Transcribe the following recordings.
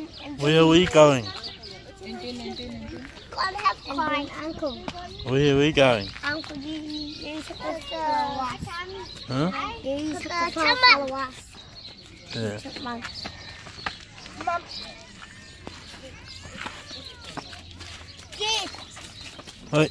Where are we going? Can't have crying, Uncle. Where are we going? Uncle, you're supposed to follow us. Huh? You're supposed to follow us. Yeah. Chipmunks. Mum. Yes. Wait.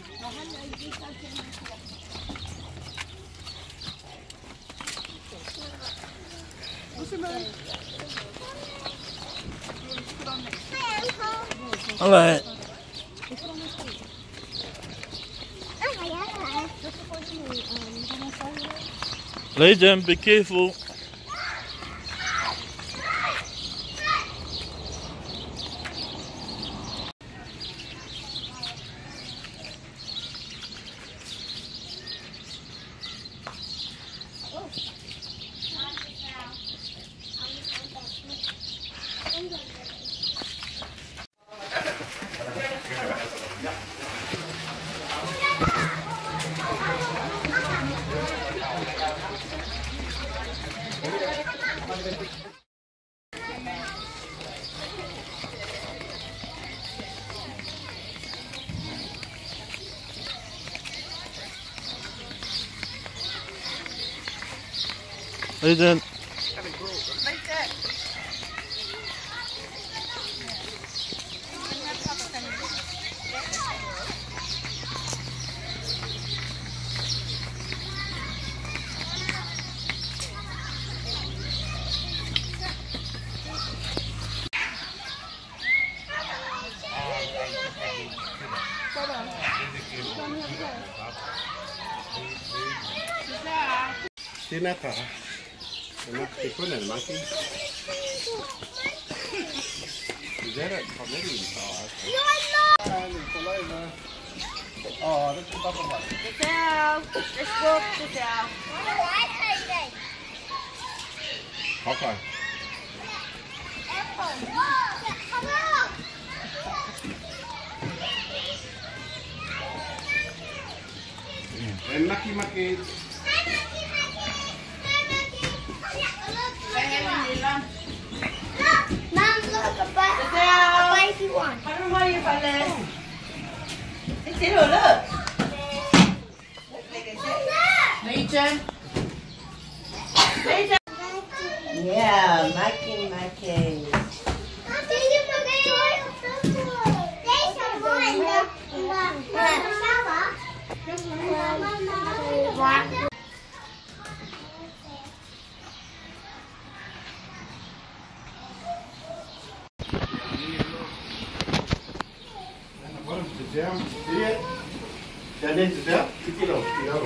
Hello. Legion, be careful. Legion. Tinapa. The Quinlan monkey. Is that a comedian? Oh, that's the bubble one. Sit down. Let's walk. Sit down. Okay. And Mucky Mucky. Mom, look, a spicy one. Paano mo yung pala? Sino, look. Legion. Legion. Yeah, Mikey. Down, see it? Down into down. Pick it up.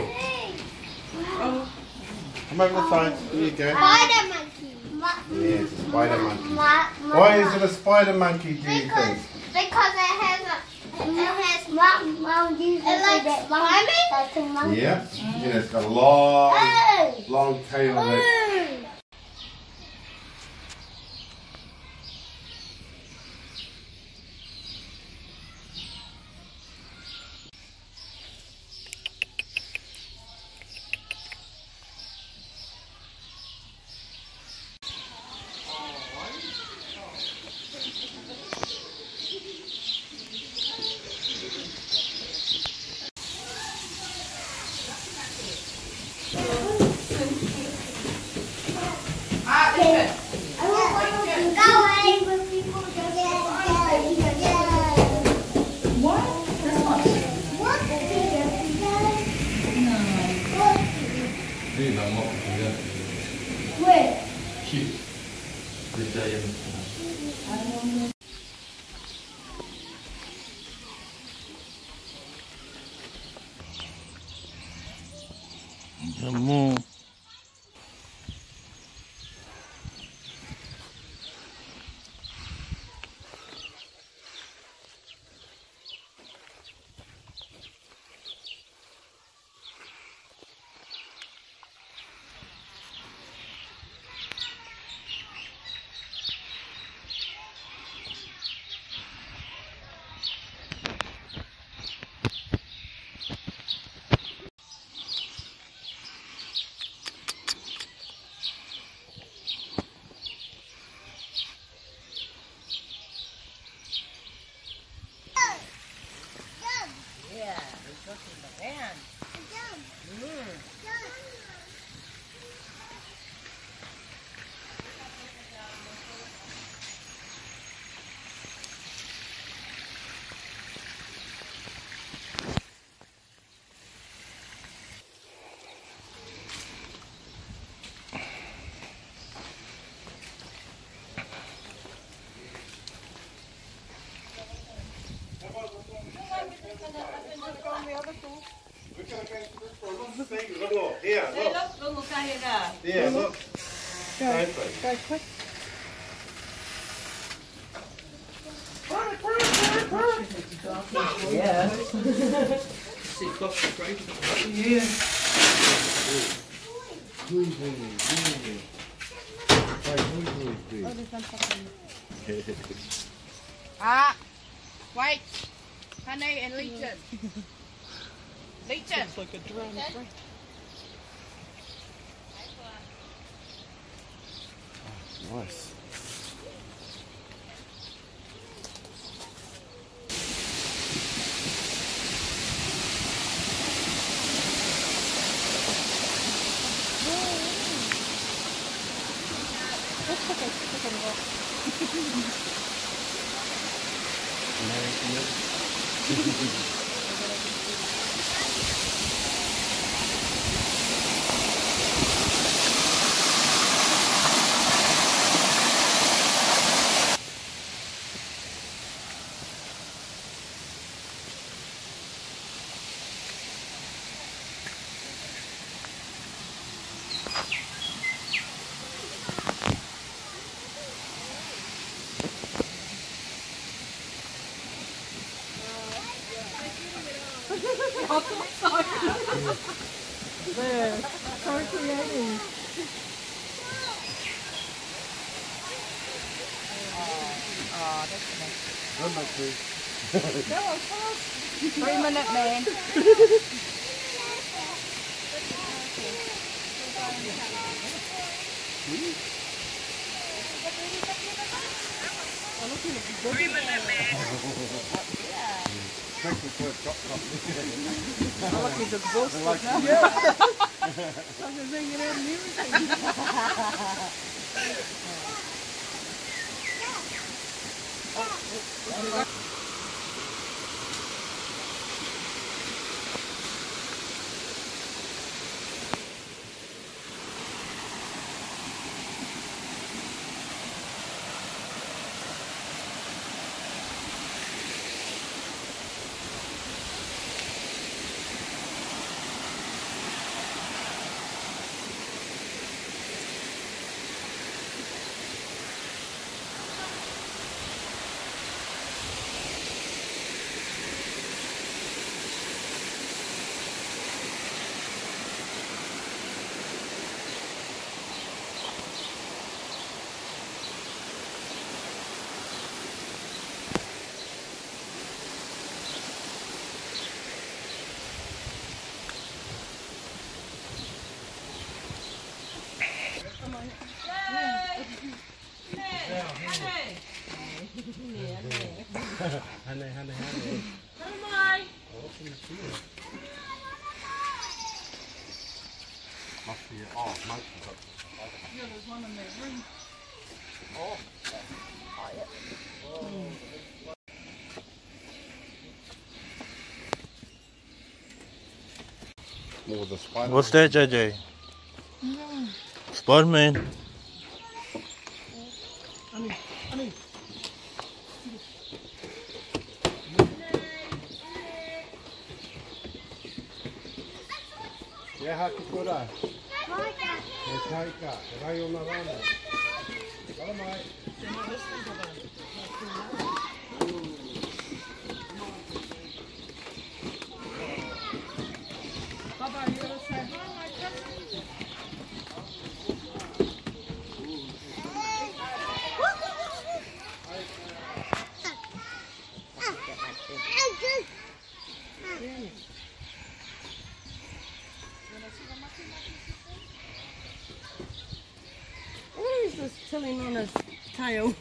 Come over the side. There you go. Spider monkey. Yes, a spider monkey. Why is it a spider monkey, do you think? Because it has mom uses it like a monkey. Yeah. Yeah, it's got a long tail that. Where? Cute. The giant. Come on. Yeah, look. Go. Same thing. Go quick. Yeah. See, got the great. Yeah. Ah, wait. Honey and Legion. Legion. It's like a drone. Nice. There. So creative. Oh, that's nice. Run back through. 3-minute man. Thanks for the drop top. I like his exhausted like now. Yeah. I'm just hanging out and everything. Must be, oh, monkey. Yeah, there's one in that room. More the spider. What's that, JJ? Spider-Man. Honey. Yeah, hakikura. Taika. Rayo Narana. Hello, mate. Baba, you gotta say hi, my cousin. What is this tilling on his tail?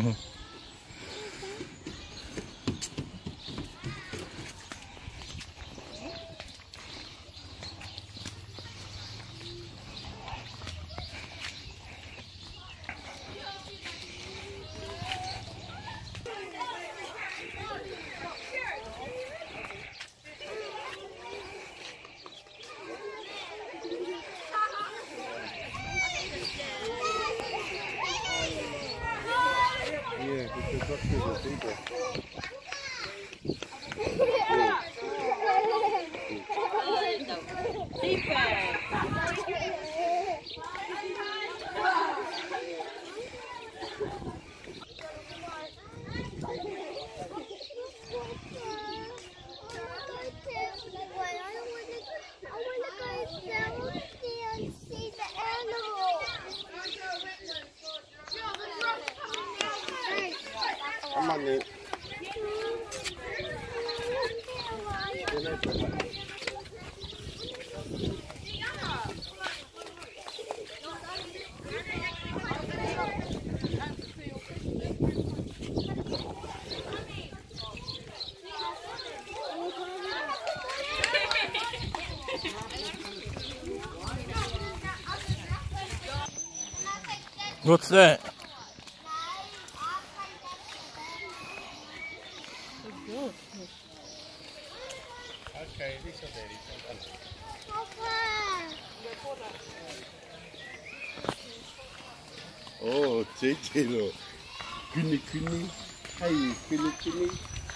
Yeah, because that's where the people. Come on, Nate. What's that? Okay, this is it. Oh, JJ, look. Kuni. Hey, kuni.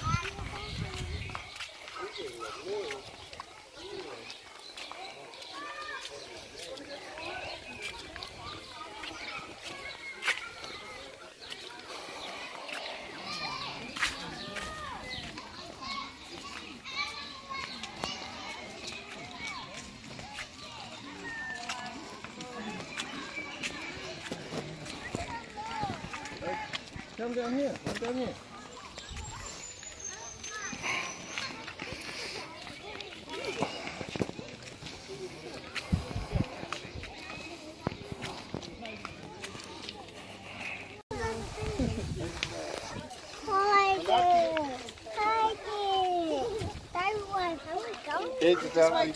Come down here. It's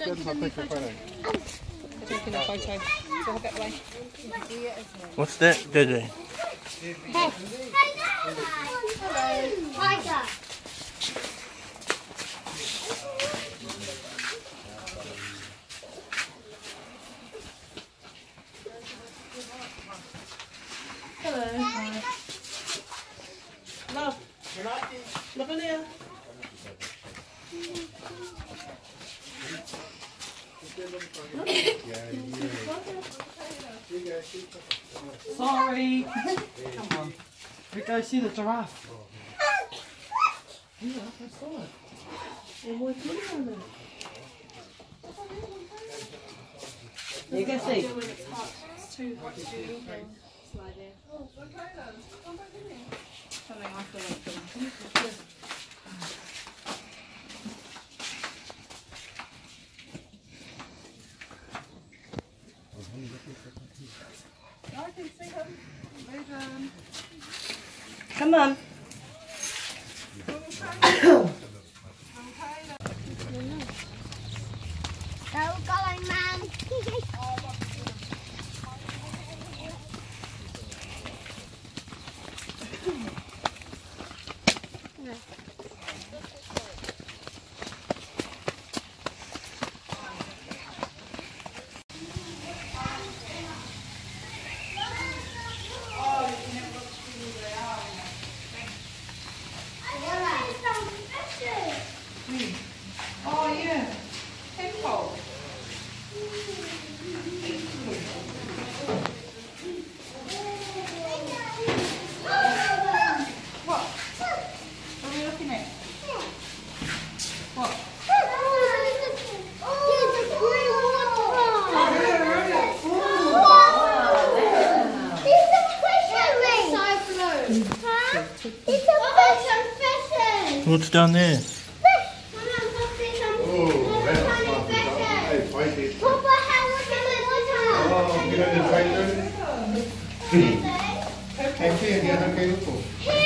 Taking a photo. So have that way. What's that, JJ? Tiger. Love. Love in here. Sorry. Come on. We go see the giraffe. Yeah, I saw it. And what's in there? You can see. It's too hot to do anything. Slide in. Something I feel like I can see him. Come on. Đâu có anh mang. Oh yeah. Temple. What? What are we looking at? What? What's down there? Oh, that's fun. Hey, fight it. Oh, you know the fighter? Hey, here, the other guy, look.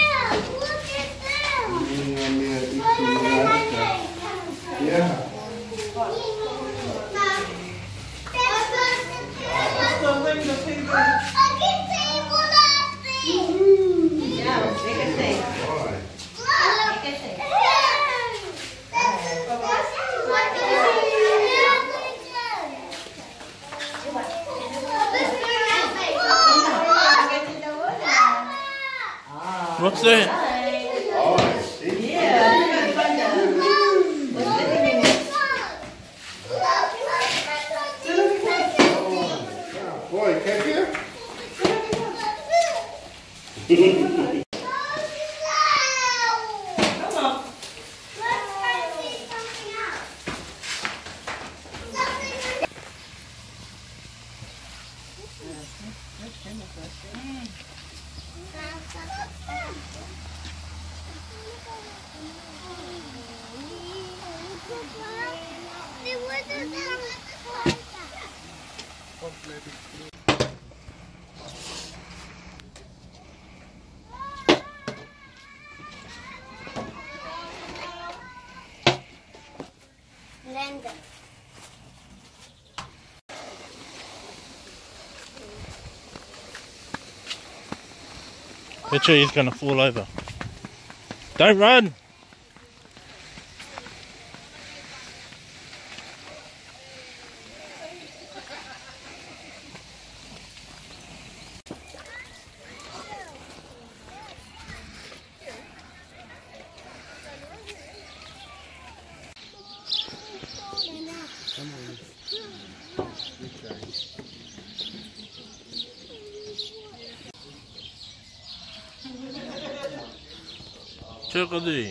Yeah. So bring the people. What's that? Oh, I see. Boy, catch you? Come on. The tree is going to fall over. Don't run! Chocolate.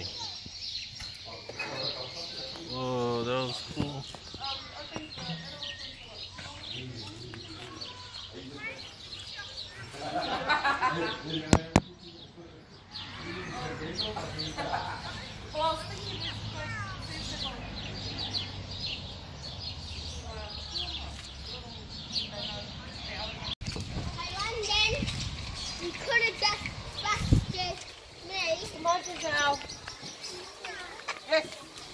Oh, that was cool. London, you could have just busted me. Come on, Giselle. Yes.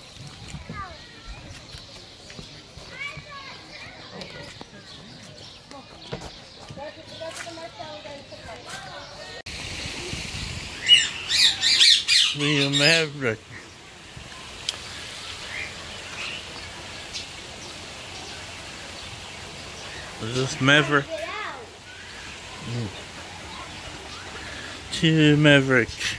Be a maverick. Is this Maverick? Get out. Two Mavericks.